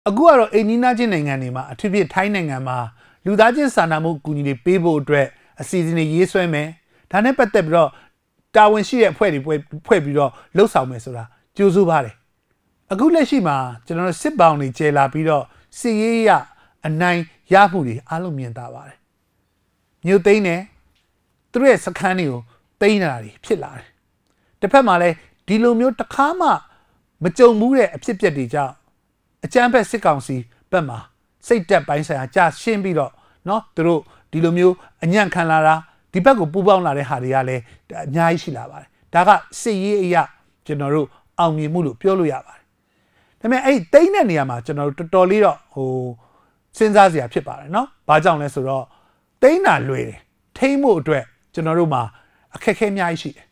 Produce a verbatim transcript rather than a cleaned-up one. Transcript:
အခုကတော့အိန္ဒိယချင်းနိုင်ငံတွေမှာအထူးဖြင့်ထိုင်းနိုင်ငံမှာလူသားချင်းစာနာမှုကူညီတွေပေးဖို့အတွက်အစီအစဉ်တွေရေးဆွဲမယ်ဒါနဲ့ပတ်သက်ပြီးတော့တာဝန်ရှိတဲ့အဖွဲ့တွေဖွဲ့ပြီးတော့လှုပ်ဆောင်မယ်ဆိုတာကြိုးစိုးပါတယ်အခုလက်ရှိမှာကျွန်တော်တို့စစ်ပေါင်းတွေကျဲလာပြီးတော့စစ်ရေးရအနိုင်ရမှုတွေအားလုံးမြင်သာပါတယ်မြို့သိမ်းတယ်သူတို့ရဲ့စခန်းတွေကိုသိမ်းတာတွေဖြစ်လာတယ်တစ်ဖက်မှာလည်းဒီလိုမျိုးတစ်ခါမှမကြုံဘူးတဲ့အဖြစ်အပျက်တွေကြောင့်အကြမ်းဖက်စစ်ကောင်စီဘက်မှာစိတ်တက်ပိုင်းဆိုင်ရာကြာရှင်းပြီးတော့เนาะသူတို့ဒီလိုမျိုးအညံ့ခံလာတာဒီဘက်ကိုပူပေါင်းလာတဲ့ဟာတွေကလည်းအများကြီးရှိလာပါတယ်ဒါကစစ်ရေးအရာကျွန်တော်တို့အောင်မြင်မှုလို့ပြောလို့ရပါတယ်ဒါပေမဲ့အဲ့တိန်းတဲ့နေရာမှာကျွန်တော်တို့တော်တော်လေးတော့ဟိုစဉ်းစားစရာဖြစ်ပါတယ်เนาะဘာကြောင့်လဲဆိုတော့တိန်းတာလွယ်တယ်ထိမ့်မှုအတွက်ကျွန်တော်တို့မှာအခက်အခဲအများကြီးရှိတယ်